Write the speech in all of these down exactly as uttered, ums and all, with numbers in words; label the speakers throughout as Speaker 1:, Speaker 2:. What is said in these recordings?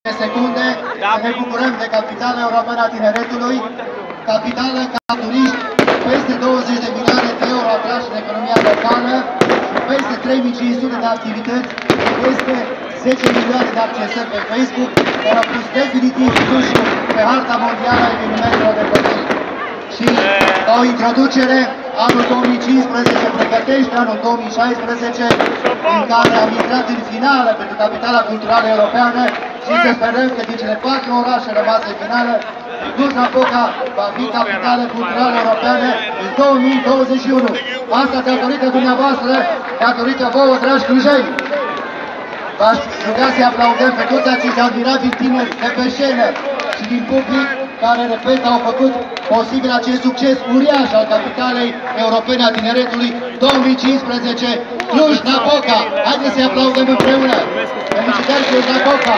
Speaker 1: secunde, să ne bucurăm de capitala europeană a tineretului, capitală ca turiști, peste douăzeci de milioane de euro atrași în economia locală, peste trei mii cinci sute de activități, peste zece milioane de accesări pe Facebook, care au pus definitiv Clujul pe harta mondială a evenimentelor de copii. Și ca o introducere, anul două mii cincisprezece pregătește anul două mii șaisprezece, în care am intrat în finală pentru capitala culturală europeană și să sperăm că din cele patru orașe rămase în finală, Cluj-Napoca va fi capitală culturală europeană în două mii douăzeci și unu. Asta datorită dumneavoastră, datorită vouă, dragi clujeni. V-aș ruga să-i aplaudăm pe toți acești admirabili tineri de pe scenă și din public, care, repet, au făcut posibil acest succes uriaș al capitalei europene a tineretului două mii cincisprezece, Cluj-Napoca. Haideți să-i aplaudăm împreună! Felicitări, Cluj-Napoca!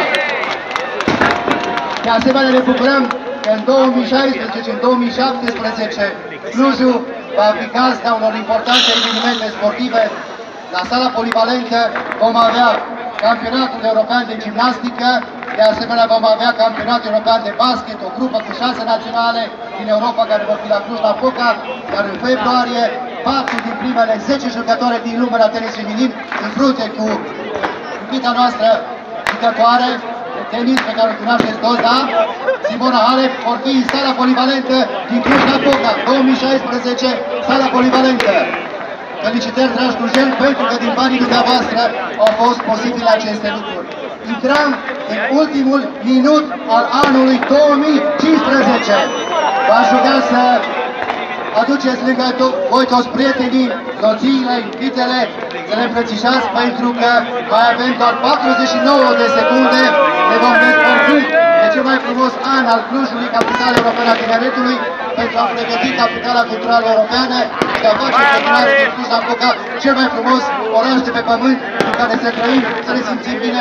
Speaker 1: De asemenea, ne bucurăm că în două mii șaisprezece și în două mii șaptesprezece Clujul va fi gazda unor importante evenimente sportive. La sala polivalentă vom avea campionatul european de gimnastică, de asemenea vom avea campionatul european de basket, o grupă cu șase naționale din Europa care vor fi la Cluj-Napoca, iar în februarie patru din primele zece jucătoare din lume la tenis feminin în frunte cu iubita noastră jucătoare de tenis pe care o cunoașteți toți, da? Simona Halep, vor fi în sala polivalentă din Cluj-Napoca, două mii șaisprezece, sala polivalentă. Felicitări, dragi clujeni, pentru că din banii dumneavoastră au fost posibile aceste lucruri. Intrăm în ultimul minut al anului două mii cincisprezece. V-aș ruga să aduceți lângă voi toți prietenii, soțiile, iubitele, să le îmbrățișați, pentru că mai avem doar patruzeci și nouă de secunde, ne vom despărți de cel mai frumos an al Clujului, capitala europeană a tineretului, pentru a pregăti capitala culturală europeană și a face continuare din Cluj-Napoca cel mai frumos oraș de pe pământ în care să trăim, să ne simțim bine.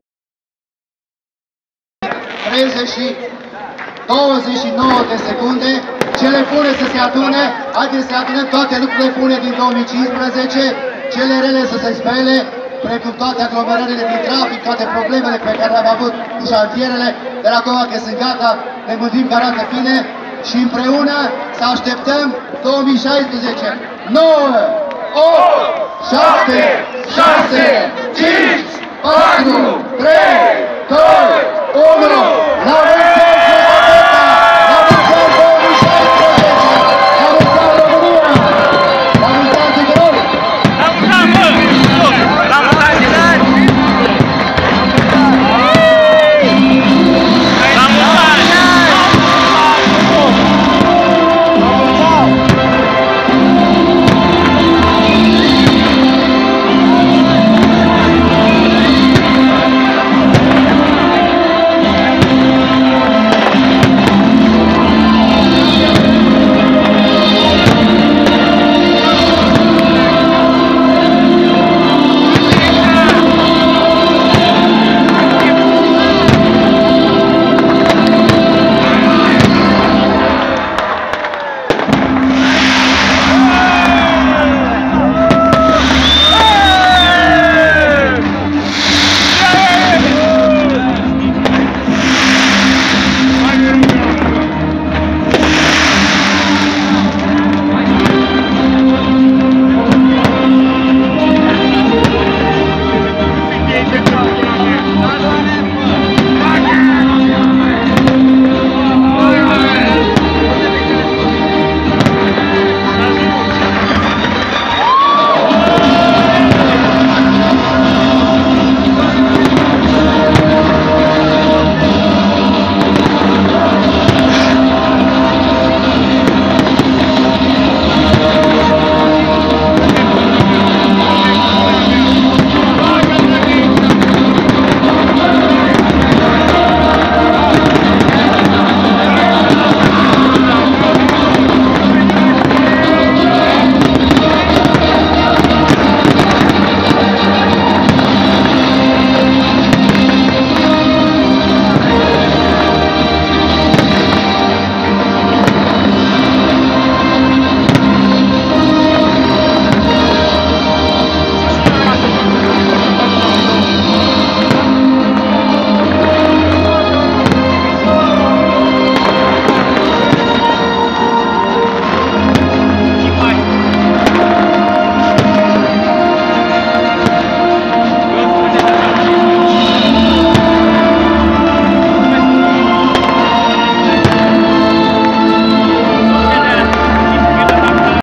Speaker 1: treizeci și douăzeci și nouă de secunde, cele bune să se adune, haideți să adunăm toate lucrurile bune din două mii cincisprezece, cele rele să se spele, precum toate aglomerările din trafic, toate problemele pe care le-am avut cu șantierele, dar acum că sunt gata, ne mândrim că arată bine și împreună să așteptăm două mii șaisprezece. nouă, opt, șapte, șase, cinci, patru, trei, doi,